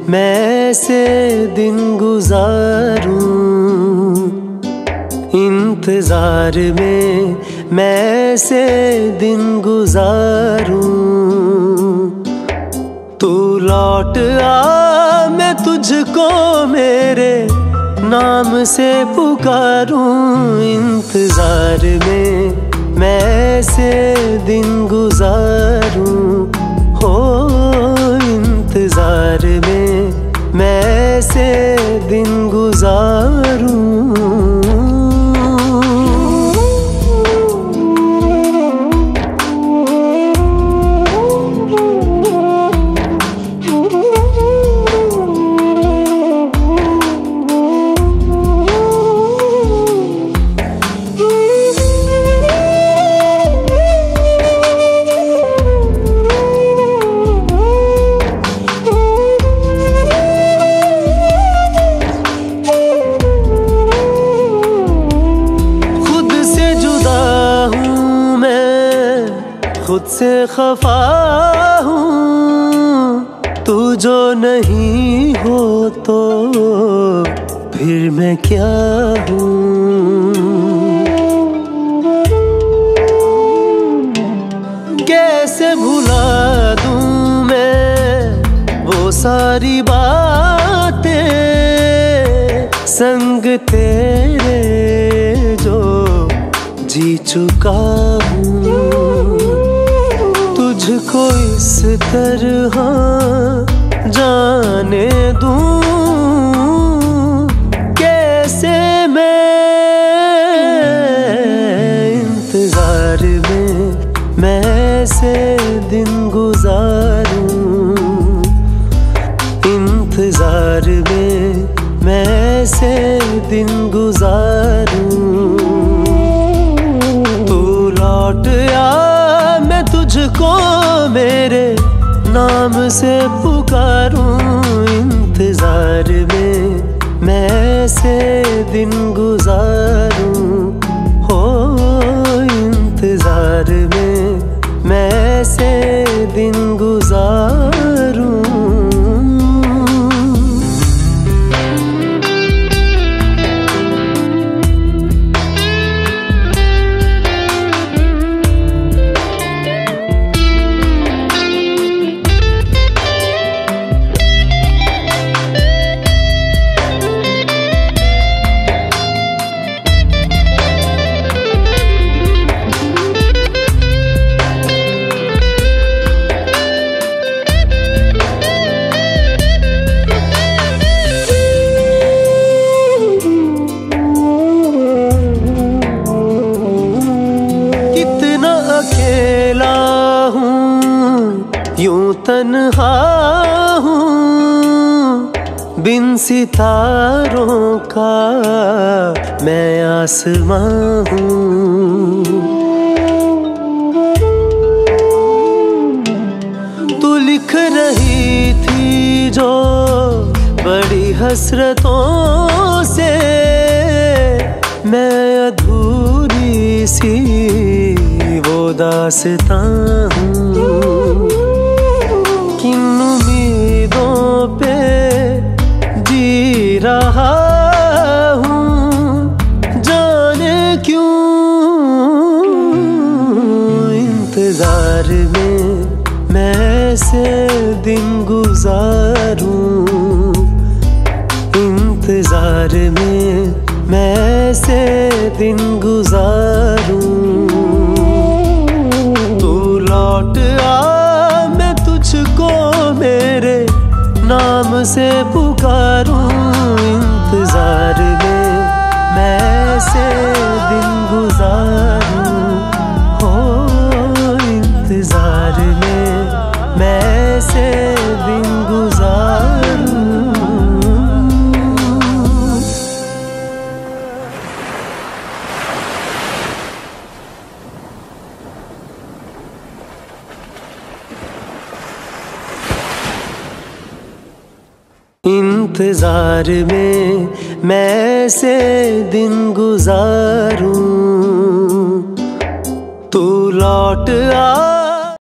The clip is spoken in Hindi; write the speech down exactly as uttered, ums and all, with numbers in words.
मैं ऐसे दिन गुजारूं, इंतजार में मैं ऐसे दिन गुजारूं। तू लौट आ मैं तुझको मेरे नाम से पुकारूं, इंतजार में मैं ऐसे दिन गुजारूं। हो इंतजार में मैं ऐसे दिन गुजारूं। खुद से खफा हूँ, तू जो नहीं हो तो फिर मैं क्या हूँ। कैसे भुला दूँ मैं वो सारी बातें, संग तेरे जो जी चुका हूँ। तुझको इस तरह जाने दूं, कैसे मैं इंतजार में मैं ऐसे दिन गुजारूं, इंतजार में मैं ऐसे दिन गुजारूं। तू लौट आ तुझको मेरे नाम से पुकारूं, इंतजार में मैं ऐसे दिन गुजारूं। हो इंतजार में मैं ऐसे दिन गुजारूं। यूं तन्हा हूँ बिन सितारों का मैं आसमां हूँ। तू लिख रही थी जो बड़ी हसरतों से, मैं अधूरी सी वो दास्तां हूँ। किन उम्मीदों पे जी रहा हूँ, जाने क्यों इंतजार में मैं ऐसे दिन गुजारूं, इंतजार में मैं ऐसे दिन गुजारूं। तू लौट आ मैं तुझको मेरे नाम से पुकारूं, इंतजार में मैं ऐसे दिन गुजारूं। हो इंतजार में मैं ऐसे दिन गुजारूं। इंतजार में मैं ऐसे दिन गुजारूं, तू लौट आ